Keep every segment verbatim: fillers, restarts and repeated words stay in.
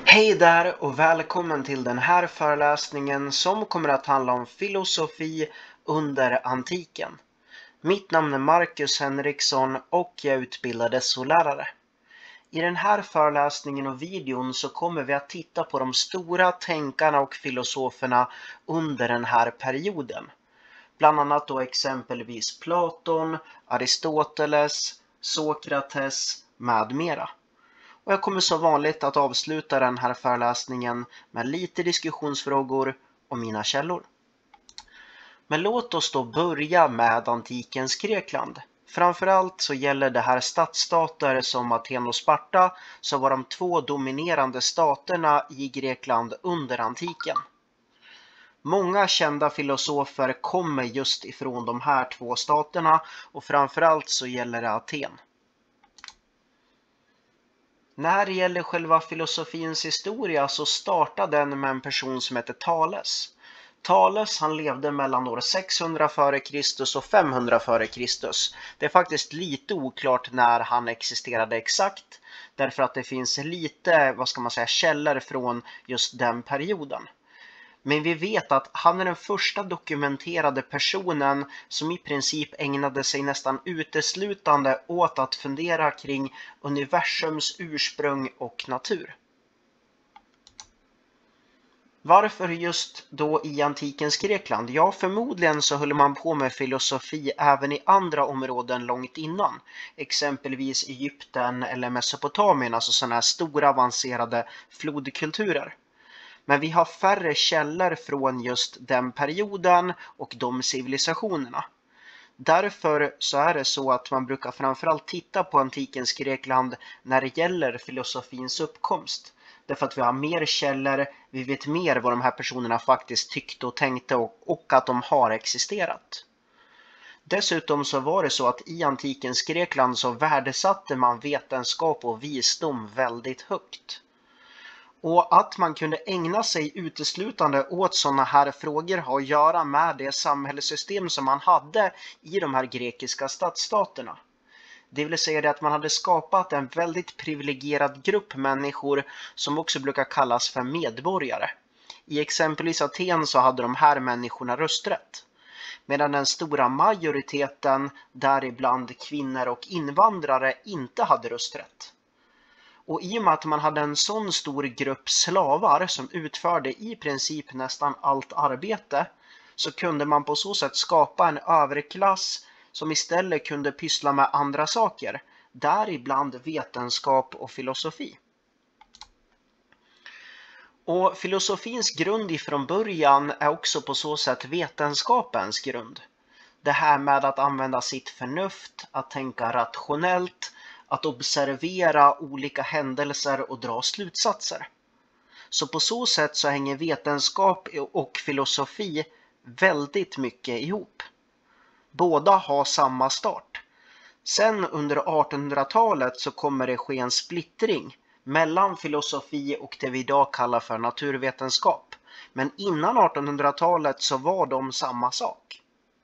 Hej där och välkommen till den här föreläsningen som kommer att handla om filosofi under antiken. Mitt namn är Marcus Henriksson och jag är utbildad S O-lärare. I den här föreläsningen och videon så kommer vi att titta på de stora tänkarna och filosoferna under den här perioden. Bland annat då exempelvis Platon, Aristoteles, Sokrates med mera. Och jag kommer som vanligt att avsluta den här föreläsningen med lite diskussionsfrågor och mina källor. Men låt oss då börja med antikens Grekland. Framförallt så gäller det här stadsstater som Aten och Sparta, som var de två dominerande staterna i Grekland under antiken. Många kända filosofer kommer just ifrån de här två staterna och framförallt så gäller det Aten. När det gäller själva filosofins historia så startade den med en person som heter Thales. Thales han levde mellan år sexhundra före Kristus och femhundra före Kristus. Det är faktiskt lite oklart när han existerade exakt, därför att det finns lite, vad ska man säga, källor från just den perioden. Men vi vet att han är den första dokumenterade personen som i princip ägnade sig nästan uteslutande åt att fundera kring universums ursprung och natur. Varför just då i antikens Grekland? Ja, förmodligen så höll man på med filosofi även i andra områden långt innan. Exempelvis Egypten eller Mesopotamien, alltså sådana här stora avancerade flodkulturer. Men vi har färre källor från just den perioden och de civilisationerna. Därför så är det så att man brukar framförallt titta på antikens Grekland när det gäller filosofins uppkomst. Därför att vi har mer källor, vi vet mer vad de här personerna faktiskt tyckte och tänkte och, och att de har existerat. Dessutom så var det så att i antikens Grekland så värdesatte man vetenskap och visdom väldigt högt. Och att man kunde ägna sig uteslutande åt sådana här frågor har att göra med det samhällssystem som man hade i de här grekiska stadsstaterna. Det vill säga det att man hade skapat en väldigt privilegierad grupp människor som också brukar kallas för medborgare. I exempelvis Aten så hade de här människorna rösträtt. Medan den stora majoriteten, däribland kvinnor och invandrare, inte hade rösträtt. Och i och med att man hade en sån stor grupp slavar som utförde i princip nästan allt arbete, så kunde man på så sätt skapa en överklass som istället kunde pyssla med andra saker, däribland vetenskap och filosofi. Och filosofins grund ifrån början är också på så sätt vetenskapens grund. Det här med att använda sitt förnuft, att tänka rationellt, att observera olika händelser och dra slutsatser. Så på så sätt så hänger vetenskap och filosofi väldigt mycket ihop. Båda har samma start. Sen under artonhundratalet så kommer det ske en splittring mellan filosofi och det vi idag kallar för naturvetenskap. Men innan artonhundratalet så var de samma sak.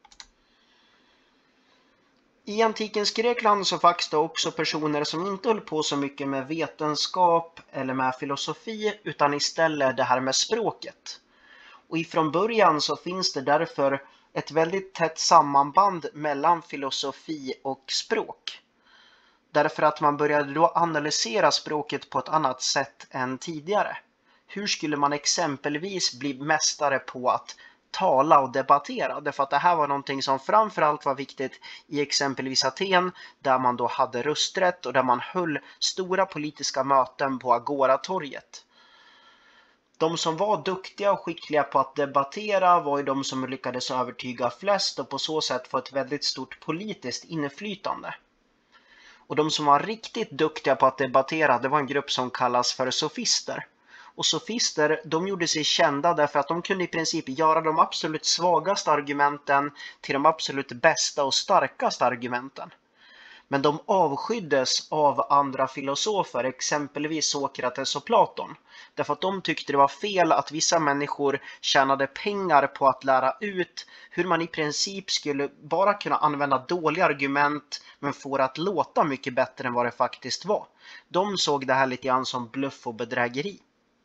I antikens Grekland så fanns det också personer som inte höll på så mycket med vetenskap eller med filosofi utan istället det här med språket. Och ifrån början så finns det därför ett väldigt tätt sammanband mellan filosofi och språk. Därför att man började då analysera språket på ett annat sätt än tidigare. Hur skulle man exempelvis bli mästare på att tala och debattera? Därför att det här var någonting som framförallt var viktigt i exempelvis Aten, där man då hade rösträtt och där man höll stora politiska möten på Agoratorget. De som var duktiga och skickliga på att debattera var ju de som lyckades övertyga flest och på så sätt få ett väldigt stort politiskt inflytande. Och de som var riktigt duktiga på att debattera, det var en grupp som kallas för sofister. Och sofister, de gjorde sig kända därför att de kunde i princip göra de absolut svagaste argumenten till de absolut bästa och starkaste argumenten. Men de avskyddes av andra filosofer, exempelvis Sokrates och Platon. Därför att de tyckte det var fel att vissa människor tjänade pengar på att lära ut hur man i princip skulle bara kunna använda dåliga argument men få det att låta mycket bättre än vad det faktiskt var. De såg det här lite grann som bluff och bedrägeri.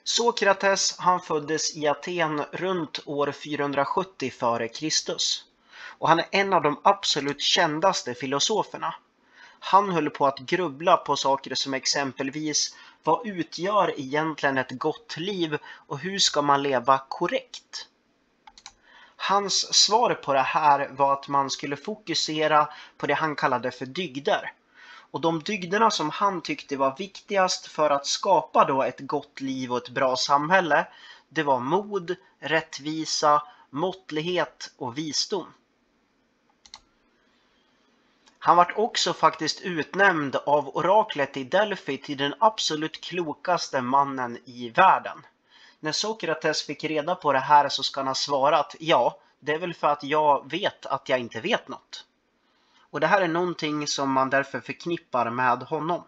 Sokrates han föddes i Aten runt år fyrahundrasjuttio före Kristus och han är en av de absolut kändaste filosoferna. Han höll på att grubbla på saker som exempelvis vad utgör egentligen ett gott liv och hur ska man leva korrekt? Hans svar på det här var att man skulle fokusera på det han kallade för dygder. Och de dygderna som han tyckte var viktigast för att skapa då ett gott liv och ett bra samhälle, det var mod, rättvisa, måttlighet och visdom. Han var också faktiskt utnämnd av oraklet i Delphi till den absolut klokaste mannen i världen. När Sokrates fick reda på det här så ska han ha svarat, ja, det är väl för att jag vet att jag inte vet något. Och det här är någonting som man därför förknippar med honom.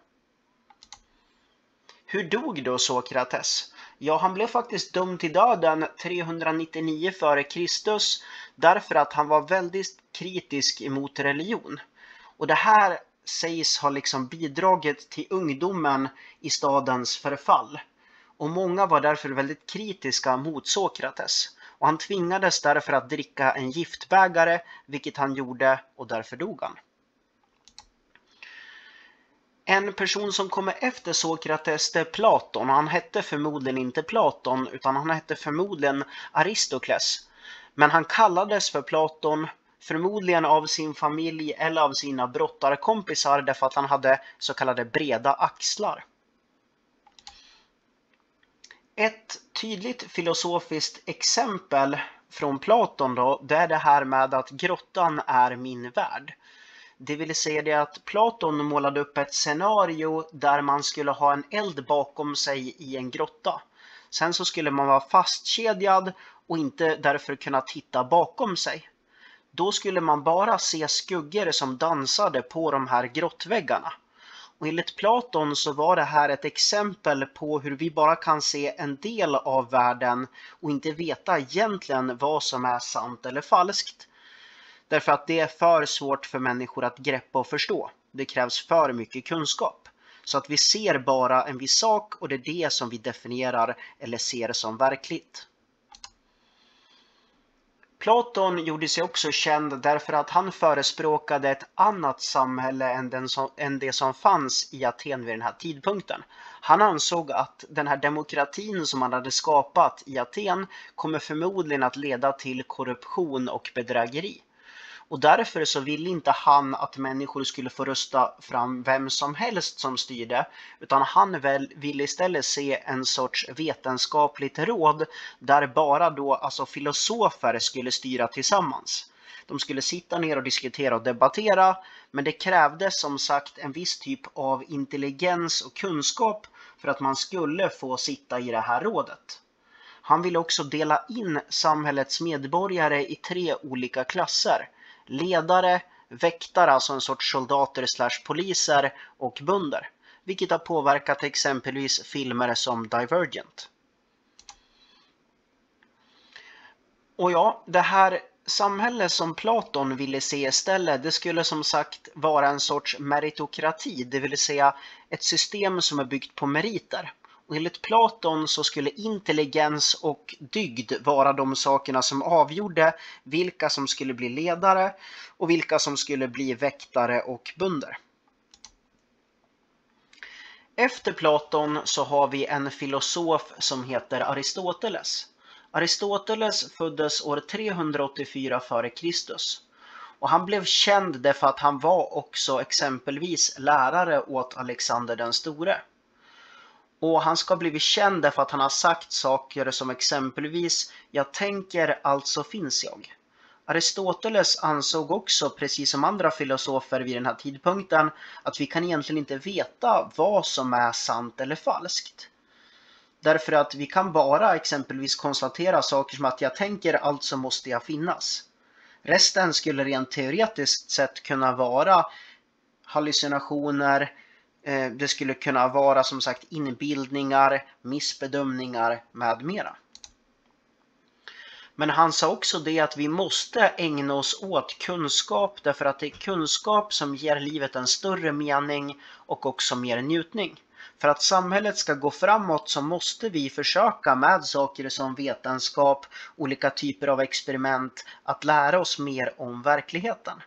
Hur dog då Sokrates? Ja, han blev faktiskt dömd till döden trehundranittionio före Kristus därför att han var väldigt kritisk emot religion. Och det här sägs ha liksom bidragit till ungdomen i stadens förfall. Och många var därför väldigt kritiska mot Sokrates. Och han tvingades därför att dricka en giftbägare, vilket han gjorde och därför dog han. En person som kommer efter Sokrates är Platon. Han hette förmodligen inte Platon utan han hette förmodligen Aristokles. Men han kallades för Platon förmodligen av sin familj eller av sina brottarkompisar därför att han hade så kallade breda axlar. Ett tydligt filosofiskt exempel från Platon då, det är det här med att grottan är min värld. Det vill säga det att Platon målade upp ett scenario där man skulle ha en eld bakom sig i en grotta. Sen så skulle man vara fastkedjad och inte därför kunna titta bakom sig. Då skulle man bara se skuggor som dansade på de här grottväggarna. Och enligt Platon så var det här ett exempel på hur vi bara kan se en del av världen och inte veta egentligen vad som är sant eller falskt. Därför att det är för svårt för människor att greppa och förstå. Det krävs för mycket kunskap. Så att vi ser bara en viss sak och det är det som vi definierar eller ser som verkligt. Platon gjorde sig också känd därför att han förespråkade ett annat samhälle än, den som, än det som fanns i Aten vid den här tidpunkten. Han ansåg att den här demokratin som han hade skapat i Aten kommer förmodligen att leda till korruption och bedrägeri. Och därför så ville inte han att människor skulle få rösta fram vem som helst som styrde, utan han väl ville istället se en sorts vetenskapligt råd där bara då alltså filosofer skulle styra tillsammans. De skulle sitta ner och diskutera och debattera, men det krävdes som sagt en viss typ av intelligens och kunskap för att man skulle få sitta i det här rådet. Han ville också dela in samhällets medborgare i tre olika klasser. Ledare, väktare, alltså en sorts soldater slash poliser och bönder. Vilket har påverkat exempelvis filmer som Divergent. Och ja, det här samhälle som Platon ville se istället, det skulle som sagt vara en sorts meritokrati, det vill säga ett system som är byggt på meriter. Och enligt Platon så skulle intelligens och dygd vara de sakerna som avgjorde vilka som skulle bli ledare och vilka som skulle bli väktare och bönder. Efter Platon så har vi en filosof som heter Aristoteles. Aristoteles föddes år trehundraåttiofyra före Kristus. Och han blev känd därför att han var också exempelvis lärare åt Alexander den store. Och han ska bli känd därför att han har sagt saker som exempelvis jag tänker, alltså finns jag. Aristoteles ansåg också, precis som andra filosofer vid den här tidpunkten, att vi kan egentligen inte veta vad som är sant eller falskt. Därför att vi kan bara exempelvis konstatera saker som att jag tänker, alltså måste jag finnas. Resten skulle rent teoretiskt sett kunna vara hallucinationer. Det skulle kunna vara som sagt inbildningar, missbedömningar med mera. Men han sa också det att vi måste ägna oss åt kunskap därför att det är kunskap som ger livet en större mening och också mer njutning. För att samhället ska gå framåt så måste vi försöka med saker som vetenskap, olika typer av experiment, att lära oss mer om verkligheten.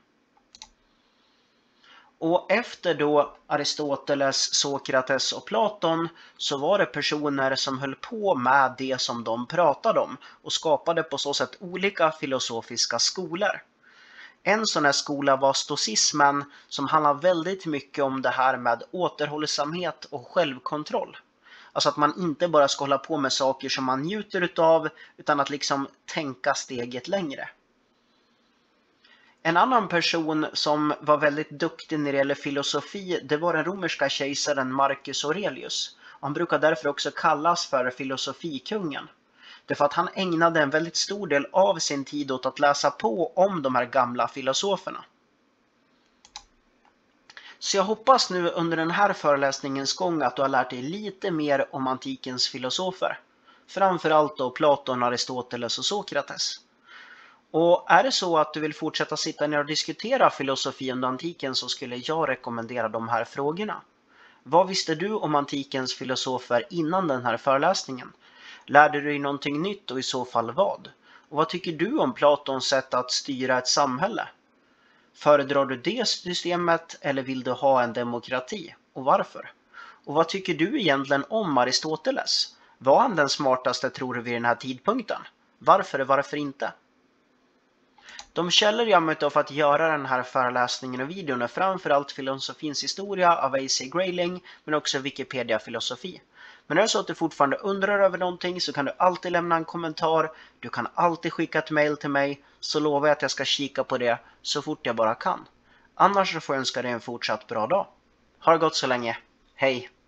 Och efter då Aristoteles, Sokrates och Platon så var det personer som höll på med det som de pratade om och skapade på så sätt olika filosofiska skolor. En sån här skola var stoicismen som handlar väldigt mycket om det här med återhållsamhet och självkontroll. Alltså att man inte bara ska hålla på med saker som man njuter utav utan att liksom tänka steget längre. En annan person som var väldigt duktig när det gäller filosofi, det var den romerska kejsaren Marcus Aurelius. Han brukar därför också kallas för filosofikungen. Därför att han ägnade en väldigt stor del av sin tid åt att läsa på om de här gamla filosoferna. Så jag hoppas nu under den här föreläsningens gång att du har lärt dig lite mer om antikens filosofer. Framförallt då Platon, Aristoteles och Sokrates. Och är det så att du vill fortsätta sitta ner och diskutera filosofi under antiken så skulle jag rekommendera de här frågorna. Vad visste du om antikens filosofer innan den här föreläsningen? Lärde du dig någonting nytt och i så fall vad? Och vad tycker du om Platons sätt att styra ett samhälle? Föredrar du det systemet eller vill du ha en demokrati? Och varför? Och vad tycker du egentligen om Aristoteles? Var han den smartaste tror du vid den här tidpunkten? Varför och varför inte? De källor jag mött av för att göra den här föreläsningen och videon är framförallt filosofins historia av A C Grayling men också Wikipedia filosofi. Men är det så att du fortfarande undrar över någonting så kan du alltid lämna en kommentar. Du kan alltid skicka ett mail till mig så lovar jag att jag ska kika på det så fort jag bara kan. Annars så får jag önska dig en fortsatt bra dag. Ha det gott så länge. Hej!